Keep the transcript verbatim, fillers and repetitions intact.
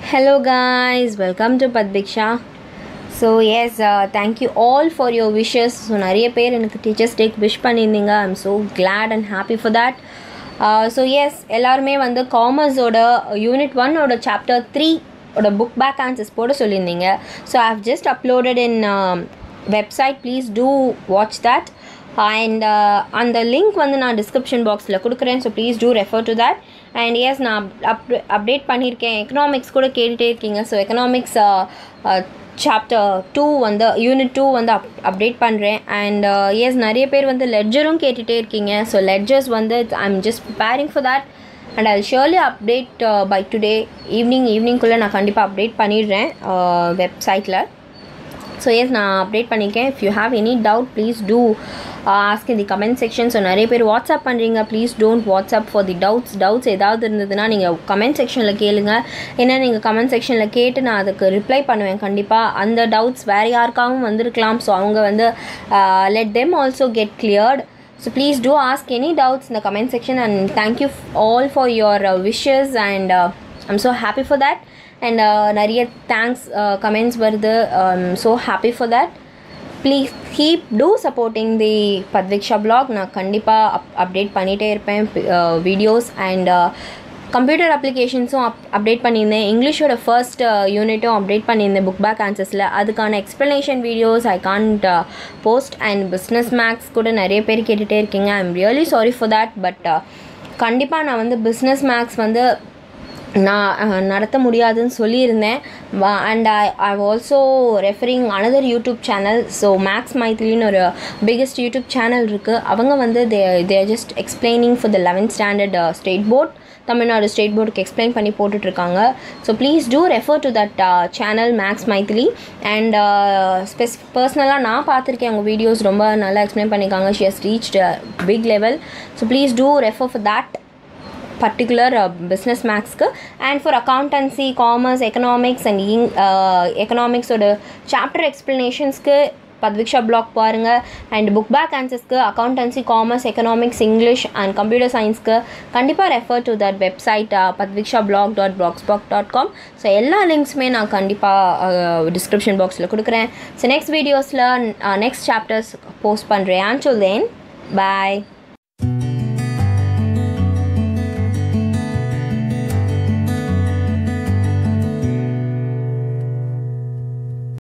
Hello guys, welcome to Padbiksha. So yes, uh, thank you all for your wishes. So நிறைய பேர் எனக்கு teachers டேக்கு wish பண்ணியிருந்தீங்க. I'm so glad and happy for that. Uh, so yes, எல்லாருமே வந்து காமர்ஸோட unit ஒன்னோட chapter three ஓட புக் பேக் ஆன்சர்ஸ் போட சொல்லியிருந்தீங்க. So I have just uploaded in website, please do watch that. And அந்த லிங்க் வந்து நான் டிஸ்கிரிப்ஷன் பாக்ஸில் கொடுக்குறேன். So please do refer to that. And yes, நான் அப் அப்டேட் பண்ணியிருக்கேன். எக்கனாமிக்ஸ் கூட கேட்டுகிட்டே இருக்கீங்க. ஸோ எக்கனாமிக்ஸ் சாப்டர் டூ வந்து யூனிட் டூ வந்து அப் அப்டேட் பண்ணுறேன். அண்ட் எஸ், நிறைய பேர் வந்து லெட்ஜரும் கேட்டுகிட்டே இருக்கீங்க. ஸோ லெட்ஜர்ஸ் வந்து I am just preparing for that and I surely update by today evening ஈவினிங்குள்ளே நான் கண்டிப்பாக அப்டேட் பண்ணிடுறேன் வெப்சைட்டில். ஸோ எஸ், நான் அப்டேட் பண்ணியிருக்கேன். If you have any doubt please do ask in the comment section. So நிறைய பேர் வாட்ஸ்அப் பண்ணுறீங்க. Please don't WhatsApp for the doubts. Doubts ஏதாவது இருந்ததுன்னா நீங்கள் கமெண்ட் செக்ஷனில் கேளுங்க. ஏன்னா நீங்கள் கமெண்ட் செக்ஷனில் கேட்டு நான் அதுக்கு ரிப்ளை பண்ணுவேன் கண்டிப்பாக. அந்த டவுட்ஸ் வேறு யாருக்காகவும் வந்திருக்கலாம். ஸோ அவங்க வந்து let them also get cleared. So please do ask any doubts in the comment section, and thank you all for your uh, wishes, and uh, I'm so happy for that. And nariya uh, thanks uh, comments varudhu. I'm so happy for that. Please keep do supporting the Padbiksha blog. Na kandipa up, update பண்ணிட்டே இருப்பேன் videos, and uh, computer அப்ளிகேஷன்ஸும் up update பண்ணியிருந்தேன். இங்கிலீஷோட first யூனிட்டும் update பண்ணியிருந்தேன் book back ஆன்சர்ஸில். அதுக்கான explanation videos I can't post. And business maths கூட நிறைய பேர் கேட்டுகிட்டே இருக்கீங்க. I am really sorry for that. But கண்டிப்பாக நான் வந்து பிஸ்னஸ் மேக்ஸ் வந்து நான் நடத்த முடியாதுன்னு சொல்லியிருந்தேன். And I I also referring another YouTube channel. So maths மைத்திலின்னு ஒரு பிக்கஸ்ட் யூடியூப் சேனல் இருக்குது. அவங்க வந்து they they are just explaining for the eleventh standard state board, Tamil Nadu state போர்டுக்கு எக்ஸ்பிளைன் பண்ணி போட்டுட்ருக்காங்க. So please do refer to that channel maths Maithili. And ஸ்பெஸ் பர்சனலாக நான் பார்த்துருக்கேன், அவங்க வீடியோஸ் ரொம்ப நல்லா எக்ஸ்பிளைன் பண்ணியிருக்காங்க. She has reached big level. So please do refer for that particular uh, business maths ku. And for accountancy, commerce, economics and uh, economics oda chapter explanations ku Padbiksha blog பாருங்க. and book back answers ku accountancy, commerce, economics, english and computer science ku கண்டிப்பா refer to that website uh, padbiksha blog dot blogspot dot com. so எல்லா லிங்க்ஸுமே நான் கண்டிப்பா description பாக்ஸில் கொடுக்குறேன். so next videosல uh, next chapters post பண்ணுறேன். until then, bye.